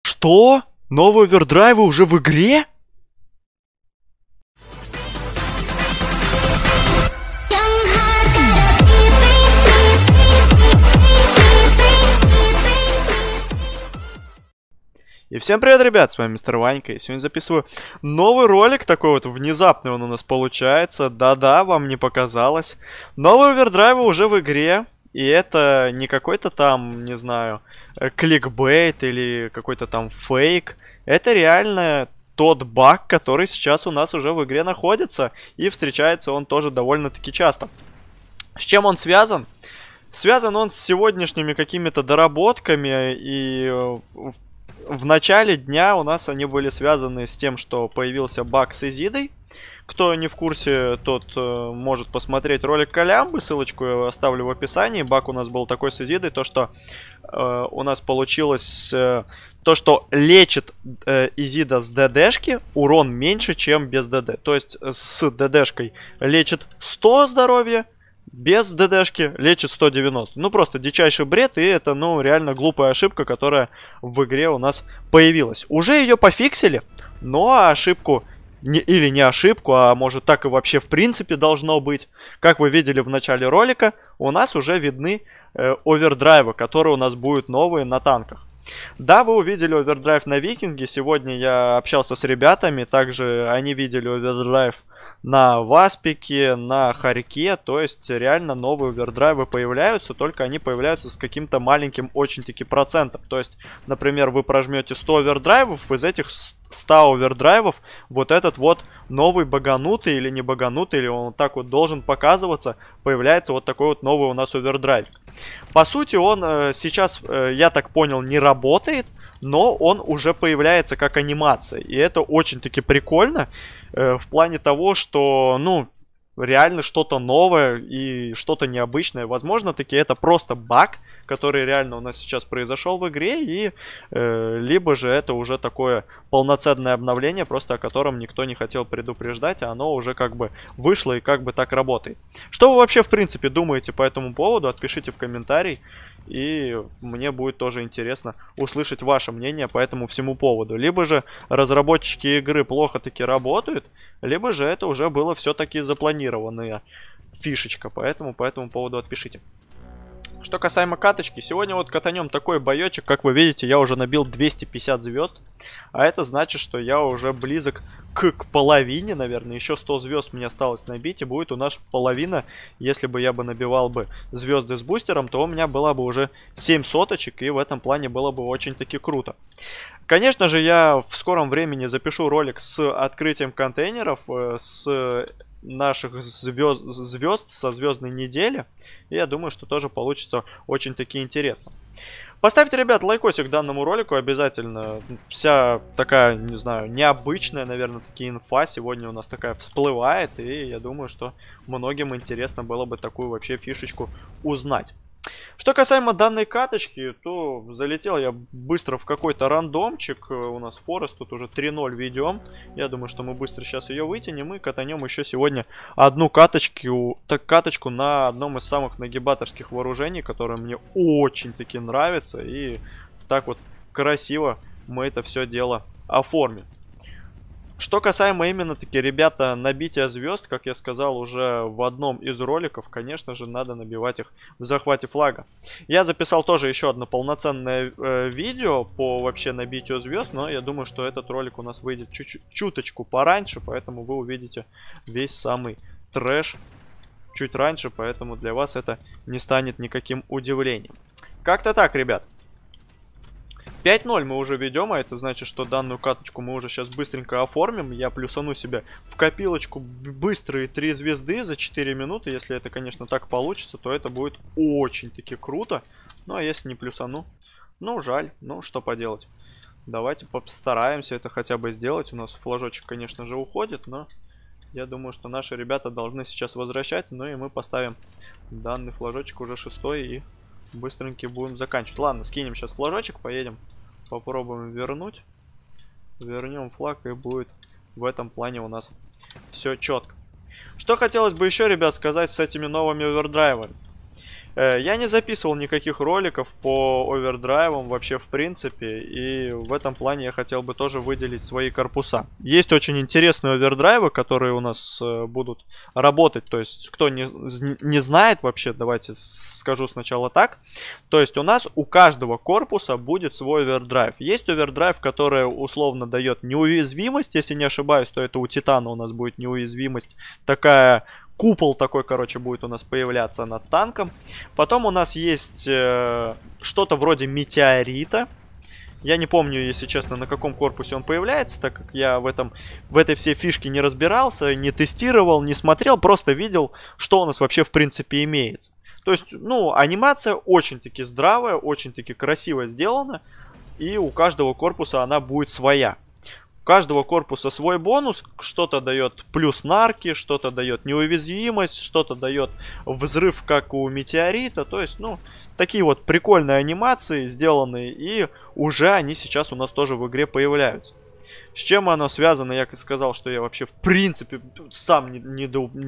Что? Новые овердрайвы уже в игре? И всем привет, ребят, с вами Мистер Ванька, и сегодня записываю новый ролик, такой вот внезапный он у нас получается, да-да, вам не показалось. Новые овердрайвы уже в игре, и это не какой-то там, не знаю, кликбейт или какой-то там фейк, это реально тот баг, который сейчас у нас уже в игре находится, и встречается он тоже довольно-таки часто. С чем он связан? Связан он с сегодняшними какими-то доработками, и в начале дня у нас они были связаны с тем, что появился баг с Изидой. Кто не в курсе, тот может посмотреть ролик Колямбы, ссылочку я оставлю в описании. Баг у нас был такой с Изидой, то что у нас получилось то, что лечит Изида с ДДшки урон меньше, чем без ДД. То есть с ДДшкой лечит 100 здоровья, без ДДшки лечит 190. Ну, просто дичайший бред, и это, ну, реально глупая ошибка, которая в игре у нас появилась. Уже ее пофиксили, но ошибку, или не ошибку, а может так и вообще в принципе должно быть. Как вы видели в начале ролика, у нас уже видны овердрайвы, которые у нас будут новые на танках. Да, вы увидели овердрайв на Викинге, сегодня я общался с ребятами, также они видели овердрайв на Васпике, на Харьке, то есть реально новые овердрайвы появляются, только они появляются с каким-то маленьким очень-таки процентом. То есть, например, вы прожмете 100 овердрайвов, из этих 100 овердрайвов вот этот вот новый баганутый или не баганутый, или он так вот должен показываться, появляется вот такой вот новый у нас овердрайв. По сути, он сейчас, я так понял, не работает, но он уже появляется как анимация, и это очень-таки прикольно. В плане того, что, ну, реально что-то новое и что-то необычное. Возможно, таки это просто баг, который реально у нас сейчас произошел в игре, и либо же это уже такое полноценное обновление, просто о котором никто не хотел предупреждать, а оно уже как бы вышло и как бы так работает. Что вы вообще в принципе думаете по этому поводу? Отпишите в комментарий. И мне будет тоже интересно услышать ваше мнение по этому всему поводу. Либо же разработчики игры плохо таки работают, либо же это уже было все-таки запланированная фишечка. Поэтому по этому поводу отпишите. Что касаемо каточки, сегодня вот катанем такой боечек, как вы видите, я уже набил 250 звезд. А это значит, что я уже близок к половине, наверное. Еще 100 звезд мне осталось набить, и будет у нас половина. Если бы я бы набивал бы звезды с бустером, то у меня была бы уже 7 соточек, и в этом плане было бы очень-таки круто. Конечно же, я в скором времени запишу ролик с открытием контейнеров, с наших звезд со звездной недели. И я думаю, что тоже получится очень-таки интересно. Поставьте, ребят, лайкосик данному ролику обязательно. Вся такая, не знаю, необычная, наверное, такие инфа сегодня у нас такая всплывает. И я думаю, что многим интересно было бы такую вообще фишечку узнать. Что касаемо данной каточки, то залетел я быстро в какой-то рандомчик. У нас Форест тут уже 3-0 ведем. Я думаю, что мы быстро сейчас ее вытянем и катанем еще сегодня одну каточку на одном из самых нагибаторских вооружений, которое мне очень-таки нравится. И так вот красиво мы это все дело оформим. Что касаемо именно таки, ребята, набития звезд, как я сказал уже в одном из роликов, конечно же, надо набивать их в захвате флага. Я записал тоже еще одно полноценное видео по вообще набитию звезд, но я думаю, что этот ролик у нас выйдет чуточку пораньше, поэтому вы увидите весь самый трэш чуть раньше, поэтому для вас это не станет никаким удивлением. Как-то так, ребят. 5-0 мы уже ведем, а это значит, что данную каточку мы уже сейчас быстренько оформим. Я плюсану себе в копилочку быстрые 3 звезды за 4 минуты. Если это, конечно, так получится, то это будет очень-таки круто. Ну, а если не плюсану, ну, жаль. Ну, что поделать. Давайте постараемся это хотя бы сделать. У нас флажочек, конечно же, уходит, но я думаю, что наши ребята должны сейчас возвращать. Ну, и мы поставим данный флажочек уже 6-й и быстренько будем заканчивать. Ладно, скинем сейчас флажочек, поедем, попробуем вернуть. Вернем флаг, и будет в этом плане у нас все четко. Что хотелось бы еще, ребят, сказать с этими новыми овердрайвами. Я не записывал никаких роликов по овердрайвам вообще в принципе, и в этом плане я хотел бы тоже выделить свои корпуса. Есть очень интересные овердрайвы, которые у нас будут работать, то есть кто не знает вообще, давайте скажу сначала так. То есть у нас у каждого корпуса будет свой овердрайв. Есть овердрайв, который условно дает неуязвимость, если не ошибаюсь, то это у Титана у нас будет неуязвимость такая. Купол такой, короче, будет у нас появляться над танком. Потом у нас есть что-то вроде метеорита. Я не помню, если честно, на каком корпусе он появляется, так как я в этой всей фишке не разбирался, не тестировал, не смотрел, просто видел, что у нас вообще в принципе имеется. То есть, ну, анимация очень-таки здравая, очень-таки красиво сделана, и у каждого корпуса она будет своя. У каждого корпуса свой бонус, что-то дает плюс нарки, что-то дает неуязвимость, что-то дает взрыв, как у метеорита. То есть, ну, такие вот прикольные анимации сделанные, и уже они сейчас у нас тоже в игре появляются. С чем оно связано, я сказал, что я вообще в принципе сам не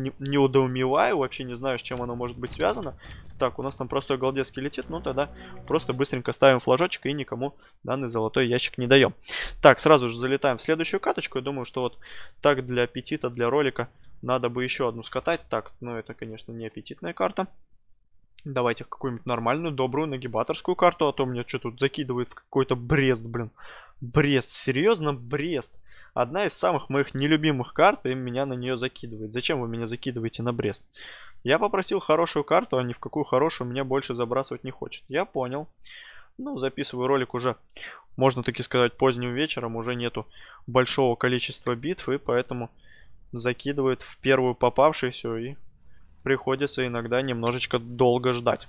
удоумеваю, вообще не знаю, с чем оно может быть связано. Так, у нас там простой голдецкий летит, ну тогда просто быстренько ставим флажочек и никому данный золотой ящик не даем. Так, сразу же залетаем в следующую каточку. Я думаю, что вот так для аппетита, для ролика надо бы еще одну скатать. Так, ну это, конечно, не аппетитная карта. Давайте какую-нибудь нормальную, добрую, нагибаторскую карту, а то меня что тут закидывает в какой-то Брест, блин. Брест, серьезно, Брест. Одна из самых моих нелюбимых карт, и меня на нее закидывает. Зачем вы меня закидываете на Брест? Я попросил хорошую карту, а ни в какую хорошую меня больше забрасывать не хочет. Я понял. Ну, записываю ролик уже, можно таки сказать, поздним вечером. Уже нету большого количества битв, и поэтому закидывает в первую попавшуюся, и приходится иногда немножечко долго ждать.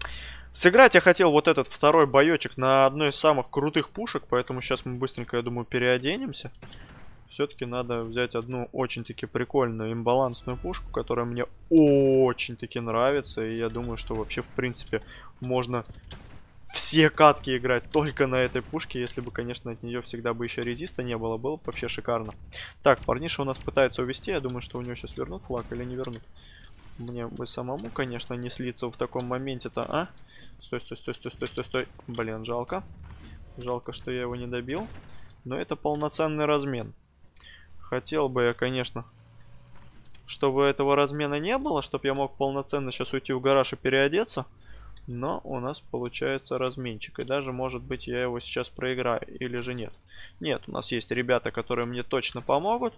Сыграть я хотел вот этот второй боечек на одной из самых крутых пушек, поэтому сейчас мы быстренько, я думаю, переоденемся. Все-таки надо взять одну очень-таки прикольную имбалансную пушку, которая мне очень-таки нравится. И я думаю, что вообще, в принципе, можно все катки играть только на этой пушке. Если бы, конечно, от нее всегда бы еще резиста не было, было бы вообще шикарно. Так, парниша у нас пытается увести. Я думаю, что у него сейчас вернут флаг или не вернут. Мне бы самому, конечно, не слиться в таком моменте-то, а? Стой, стой, стой, стой, стой, стой, стой. Блин, жалко. Жалко, что я его не добил. Но это полноценный размен. Хотел бы я, конечно, чтобы этого размена не было, чтобы я мог полноценно сейчас уйти в гараж и переодеться. Но у нас получается разменчик. И даже, может быть, я его сейчас проиграю. Или же нет. Нет, у нас есть ребята, которые мне точно помогут.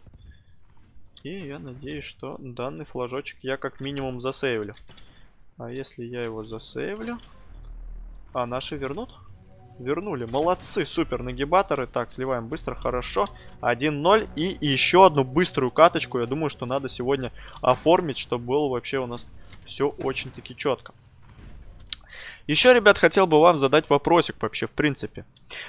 И я надеюсь, что данный флажочек я как минимум засейвлю. А если я его засейвлю... А наши вернут? Вернули. Молодцы, супер нагибаторы. Так, сливаем быстро, хорошо. 1-0. И еще одну быструю каточку. Я думаю, что надо сегодня оформить, чтобы было вообще у нас все очень-таки четко. Еще, ребят, хотел бы вам задать вопросик вообще, в принципе.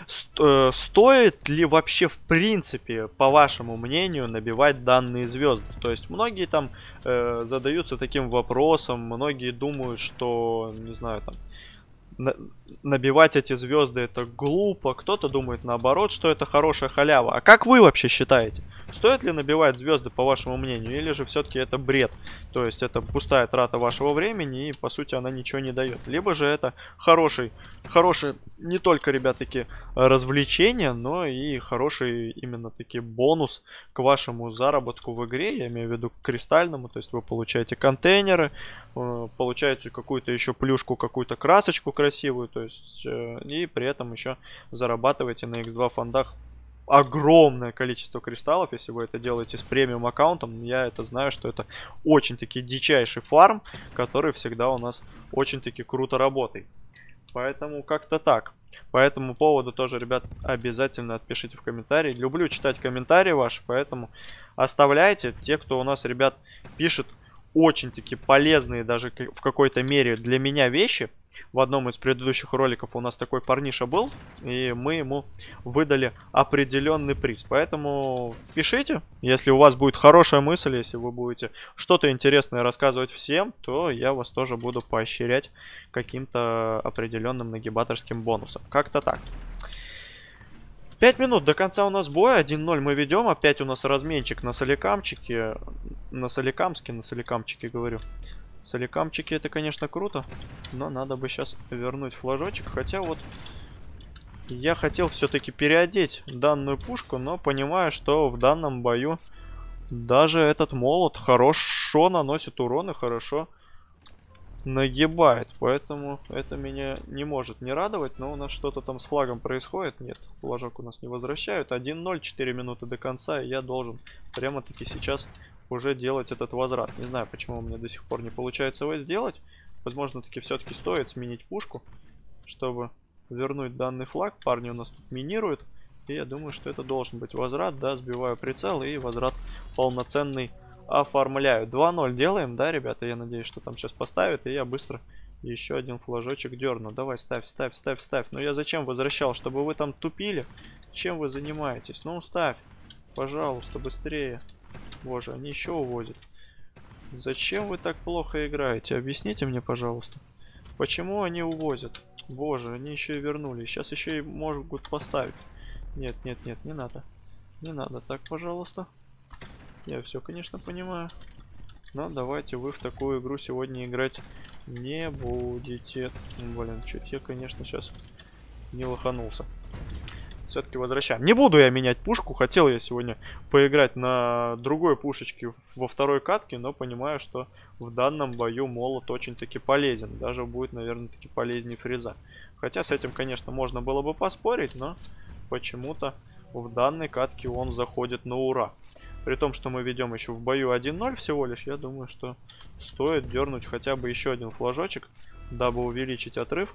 Стоит ли вообще, в принципе, по вашему мнению, набивать данные звезды? То есть, многие там задаются таким вопросом, многие думают, что, не знаю, там, набивать эти звезды это глупо. Кто-то думает наоборот, что это хорошая халява. А как вы вообще считаете? Стоит ли набивать звезды, по вашему мнению? Или же все-таки это бред? То есть это пустая трата вашего времени и по сути она ничего не дает. Либо же это хороший не только, ребятки, развлечение, но и хороший именно таки бонус к вашему заработку в игре. Я имею в виду к кристальному. То есть вы получаете контейнеры, получаете какую-то еще плюшку, какую-то красочку красивую. То есть и при этом еще зарабатываете на X2 фондах огромное количество кристаллов, если вы это делаете с премиум аккаунтом. Я это знаю, что это очень-таки дичайший фарм, который всегда у нас очень-таки круто работает. Поэтому как-то так. По этому поводу тоже, ребят, обязательно отпишите в комментарии. Люблю читать комментарии ваши, поэтому оставляйте. Те, кто у нас, ребят, пишет очень-таки полезные даже в какой-то мере для меня вещи. В одном из предыдущих роликов у нас такой парниша был, и мы ему выдали определенный приз. Поэтому пишите, если у вас будет хорошая мысль, если вы будете что-то интересное рассказывать всем, то я вас тоже буду поощрять каким-то определенным нагибаторским бонусом. Как-то так. 5 минут до конца у нас боя, 1-0 мы ведем, опять у нас разменчик на соликамчике, на соликамске говорю. Соликамчики это, конечно, круто. Но надо бы сейчас вернуть флажочек. Хотя вот я хотел все-таки переодеть данную пушку, но понимаю, что в данном бою даже этот молот хорошо наносит урон и хорошо нагибает. Поэтому это меня не может не радовать. Но у нас что-то там с флагом происходит. Нет, флажок у нас не возвращают. 1-0, 4 минуты до конца. И я должен прямо-таки сейчас уже делать этот возврат. Не знаю, почему у меня до сих пор не получается его сделать. Возможно, таки все-таки стоит сменить пушку, чтобы вернуть данный флаг. Парни у нас тут минируют. И я думаю, что это должен быть возврат. Да, сбиваю прицел и возврат полноценный оформляю. 2-0 делаем, да, ребята? Я надеюсь, что там сейчас поставят, и я быстро еще один флажочек дерну. Давай, ставь, ставь, ставь, ставь. Но я зачем возвращал? Чтобы вы там тупили? Чем вы занимаетесь? Ну, ставь. Пожалуйста, быстрее. Боже, они еще увозят. Зачем вы так плохо играете? Объясните мне, пожалуйста. Почему они увозят? Боже, они еще и вернули. Сейчас еще и могут поставить. Нет, нет, нет, не надо. Не надо так, пожалуйста. Я все, конечно, понимаю. Но давайте вы в такую игру сегодня играть не будете. Блин, чуть я, конечно, сейчас не лоханулся. Все-таки возвращаем. Не буду я менять пушку. Хотел я сегодня поиграть на другой пушечке во второй катке, но понимаю, что в данном бою молот очень-таки полезен. Даже будет, наверное, таки полезнее фреза. Хотя с этим, конечно, можно было бы поспорить, но почему-то в данной катке он заходит на ура. При том, что мы ведем еще в бою 1-0 всего лишь, я думаю, что стоит дернуть хотя бы еще один флажочек, дабы увеличить отрыв.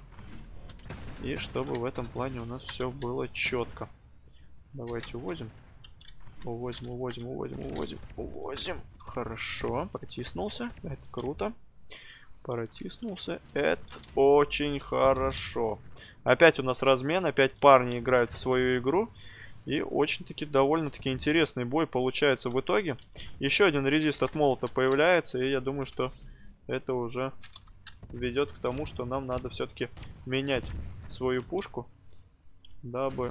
И чтобы в этом плане у нас все было четко. Давайте увозим. Увозим, увозим, увозим, увозим, увозим. Хорошо, протиснулся. Это круто. Протиснулся. Это очень хорошо. Опять у нас размен, опять парни играют в свою игру. И очень-таки довольно-таки интересный бой получается в итоге. Еще один резист от молота появляется. И я думаю, что это уже ведет к тому, что нам надо все-таки менять свою пушку, дабы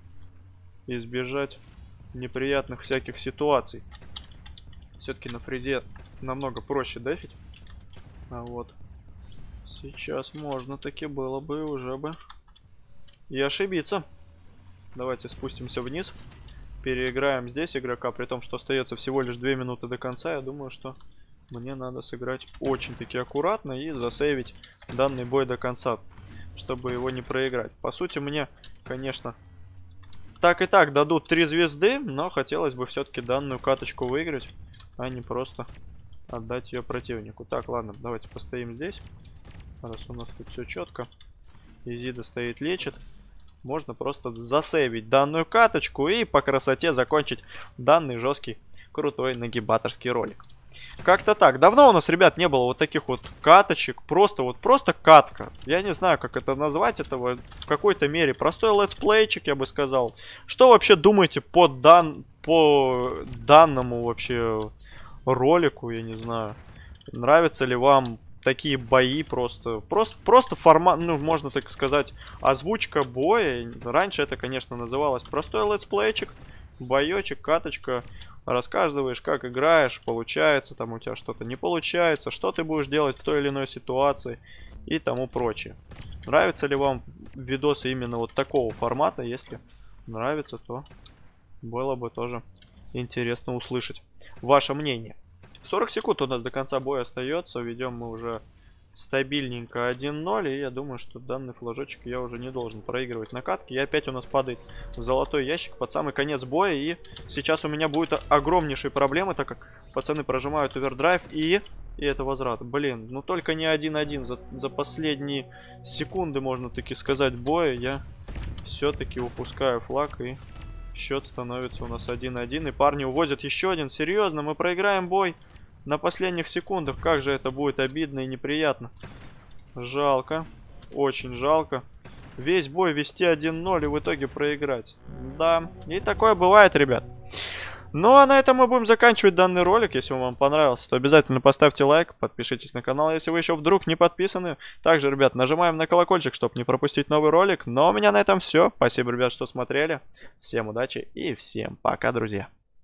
избежать неприятных всяких ситуаций. Все-таки на фрезе намного проще дефить. А вот сейчас можно таки было бы уже бы и ошибиться. Давайте спустимся вниз. Переиграем здесь игрока, при том, что остается всего лишь 2 минуты до конца. Я думаю, что мне надо сыграть очень-таки аккуратно и засейвить данный бой до конца, чтобы его не проиграть. По сути, мне, конечно, так и так дадут 3 звезды, но хотелось бы все-таки данную каточку выиграть, а не просто отдать ее противнику. Так, ладно, давайте постоим здесь. Раз у нас тут все четко. Изида стоит, лечит. Можно просто засейвить данную каточку и по красоте закончить данный жесткий, крутой нагибаторский ролик. Как-то так. Давно у нас, ребят, не было вот таких вот каточек. Просто катка. Я не знаю, как это назвать. Это в какой-то мере простой летсплейчик, я бы сказал. Что вообще думаете по данному вообще ролику? Я не знаю. Нравится ли вам такие бои просто формат, ну, можно так сказать, озвучка боя. Раньше это, конечно, называлось простой летсплейчик, боечек, каточка. Рассказываешь, как играешь, получается, там у тебя что-то не получается, что ты будешь делать в той или иной ситуации и тому прочее. Нравятся ли вам видосы именно вот такого формата? Если нравится, то было бы тоже интересно услышать ваше мнение. 40 секунд у нас до конца боя остается. Ведем мы уже стабильненько 1-0. И я думаю, что данный флажочек я уже не должен проигрывать на катке. И опять у нас падает золотой ящик под самый конец боя. И сейчас у меня будет огромнейшие проблемы, так как пацаны прожимают овердрайв. И это возврат. Блин, ну только не 1-1. За последние секунды, можно таки сказать, боя я все-таки упускаю флаг. И счет становится у нас 1-1. И парни увозят еще один. Серьезно, мы проиграем бой на последних секундах. Как же это будет обидно и неприятно. Жалко. Очень жалко. Весь бой вести 1-0 и в итоге проиграть. Да, и такое бывает, ребят. Ну а на этом мы будем заканчивать данный ролик. Если он вам понравился, то обязательно поставьте лайк. Подпишитесь на канал, если вы еще вдруг не подписаны. Также, ребят, нажимаем на колокольчик, чтобы не пропустить новый ролик. Но у меня на этом все. Спасибо, ребят, что смотрели. Всем удачи и всем пока, друзья.